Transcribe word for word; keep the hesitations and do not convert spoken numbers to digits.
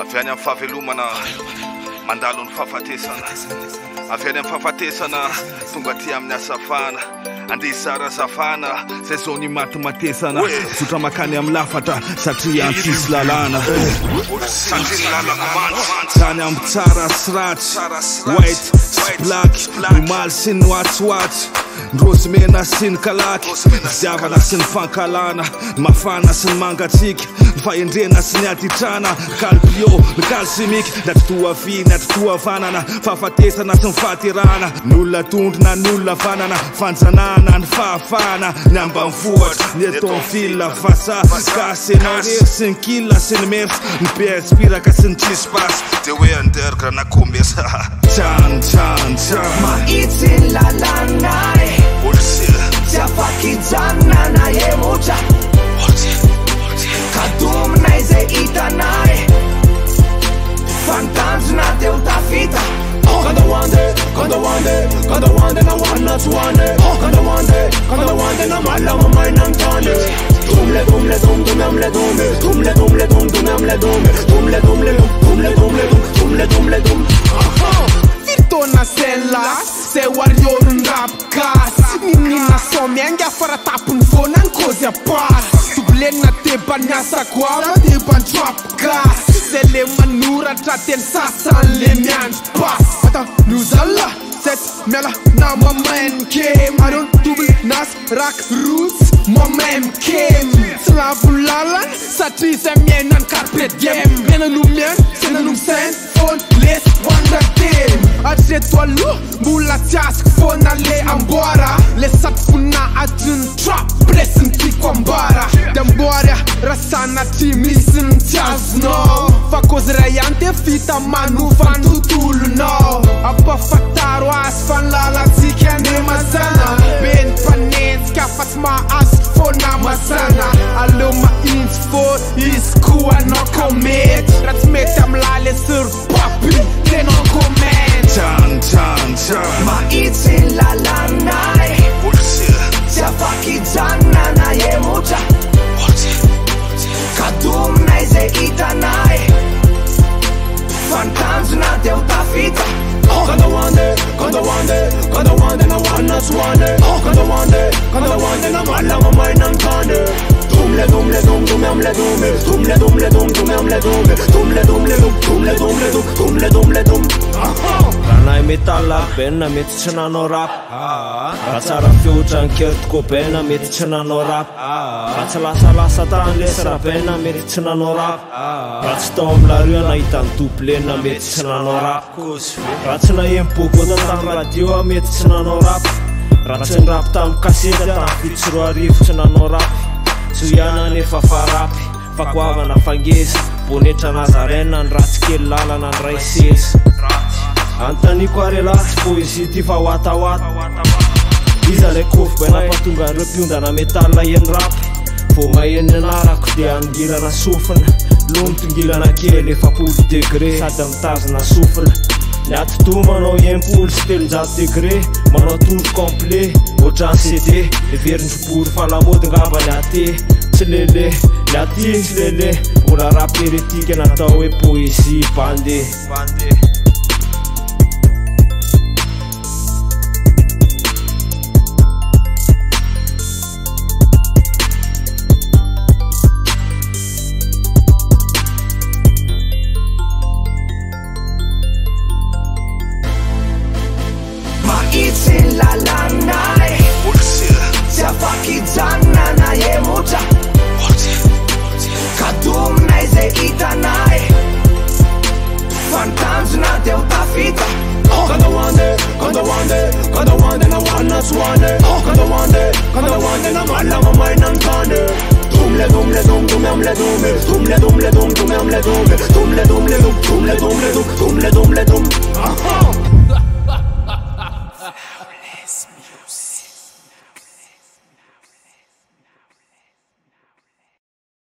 avy any amin'ny fahavelomana mandalo ny fahafatesana, avy any amin'ny fahafatesana tonga ty amin'ny asafana, andeha sara azafana zay zao ny matimatesana, sotra makany amin'ny lafatra satria antsisy lalàna, satria lalako mantsy tany amin'ny tsara sy ratsy, white sy black, nomaly sy ny watsywatsy, ndrozy mena sy ny kalaky, ziavana sy ny fankalana, mafana sy ny mangatsika, ny fahendrena sy ny atitrana, kalpio, ny kalsimika, natritoa vy, natritoa vanana, fahafatesana sy ny fahaterana, ny olona tondrona, ny olona vanana, fanjanana, ny fahafana, ny ambanivohatra, ny eto amin'ny villa vasa, gasy enao rery sy ny killa sy ny mers, ny piaspiraka sy ny chispas, de hoe andergra na komesa. Tjan, tjan, tjan mahitsy ny lalànay, tsy afaky hijanona emotra, kadominay zay hitanay, fantanjona deo tafita. Quand I want it, quand I want it, quand I want it, I want not to want it. Quand I want it, quand I want it, I'm all on my mind, I'm done it. Tumle, tumle, tum, tum, tumle, tumle, tumle, tumle, tum, tum, tumle, tumle, tumle, tumle, tumle, tumle, tumle, tumle, tum. Virtona sella, se warrior în rap gas. Menina só me angafara tapo no fone an coisa paz. Sublena te banhasa coala te ban trap gas. Se le manura traten sasan le mian pas. Ata nuzalla set mela na mamen kem. I don't double nas rock roots mamen kem. Slavulalan satri se mienan carpet game. Mena nu mien, sena nu sen phone les wonder team. Acetua lu mula task phone ale ambora. Le sat puna adun trap blessing tikwambara. Demboarea rasana timisin tiaz no. Facos reiante fita manu fan tutul no. Apa fataro as fan la la zika ne mazana. Ben panet kafas ma as fona masana. Aluma ins for is kuwa no commit. Rats metam lale sur papi te no comment. Tjan, tjan, tjan mahitsy ny lalànay, tsy afaky hijanona emotra, kadominay zay hitanay, fantanjona deo tafita. Quand I want it, quand I want it, quand I want it, I want not to want it. Quand I want it, quand I want it, I'm all on my mind, I'm done it. Tumle, tumle, tum, tum, tumle, tumle, tumle, tumle, tum, tumle, tumle, tumle, tumle, tum, tumle, tumle, tum, tumle, tumle, tum. Ranay metalla benna mety tsy nanao rap. Raha tsara fiotra ny kertiko benna mety tsy nanao rap. Raha tsy lasalasa tany lesy raha benna mety tsy nanao rap. Raha tsy tao amin'lareo nahita ny doublena mety tsy nanao rap. Raha tsy nahemboko tantany radio mety tsy nanao rap. Raha tsy nirap tamin'ny kasety tamin'ny fito sy roa arivo tsy nanao rap. Tsy ihana nefa fa rapy, fa koavana fangeza, bonetra nazarena ny ratsy kely lalana ny ray seza. Antaniko arelatsy poezy ty fa watawata. Iza le kofy baina patonga ireo mpiondana metalla eny rap. Vao maheno anarako dia angilana sofina, lomitongilana kely efapolo degré sady mitazona sofina. Ny atoto manao enimpolo sy telonjato degré, manao tour complet ohatran'ny C D. Everindrobory fa lamody ngamba ny aty tsy lele, ny aty tsy lele. Mbola rap heretika natao hoe poésie bande. Mahitsy ny lalànay, tsy afaky hijanona emotra, kadominay zay hitanay, fantanjona deo tafita. Quand I want it, quand I want it, quand I want it, I want not to want it. Quand I want it, quand I want it, I'm all on my mind, I'm done it. Tumle, tumle, tum, tumle, tumle, tumle, tumle, tum, tumle, tumle, tumle, tumle, tum, tumle, tum.